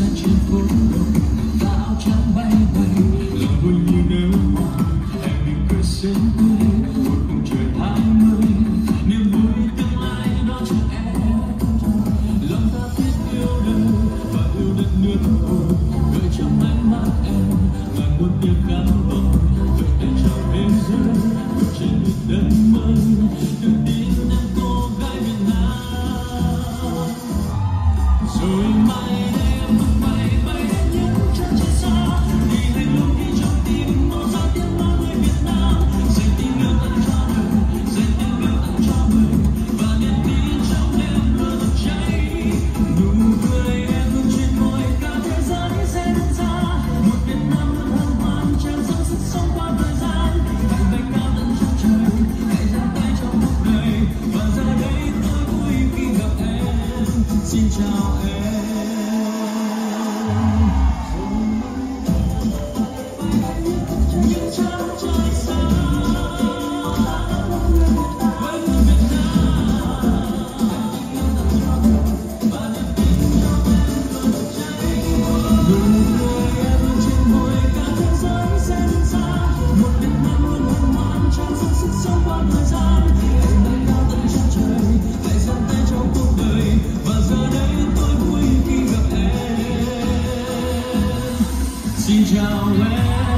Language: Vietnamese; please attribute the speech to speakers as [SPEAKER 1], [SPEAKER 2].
[SPEAKER 1] ra trên phố lộ và áo trắng bay bay lòng vui như nở hoa em mỉm cười sớm tươi một khung trời 20 niềm vui tương lai đó cho em lòng ta biết yêu đời và yêu đất nước ôi gợi trong ánh mắt em và muôn tiếng cảm ơn vậy để cho thế giới vượt trên một đất mới tự tin em cô gái Việt Nam rồi mai đây em bước bay bay đến những chân trời xa vì hạnh luôn đi trong tim màu da tiếng nói người Việt Nam dành tình yêu tặng cho đời dành tình yêu tặng cho người và niềm tin trong em luôn bốc cháy nụ cười em luôn trên môi cả thế giới sẽ nhận ra một Việt Nam luôn hân hoan tràn dâng sức sống qua thời gian vang bay cao tận chân trời hãy giang tay trong cuộc đời và giờ đây tôi vui khi gặp em xin chào em. Những chân trời xa quên Việt Nam và niềm tin trong em luôn bốc cháy nụ cười em luôn trên môi cả thế giới sẽ nhận ra một Việt Nam luôn hân hoan tràn dâng sức sống qua thời gian hãy bay cao tận chân trời hãy giang tay trong cuộc đời và giờ đây tôi vui khi gặp em xin chào em.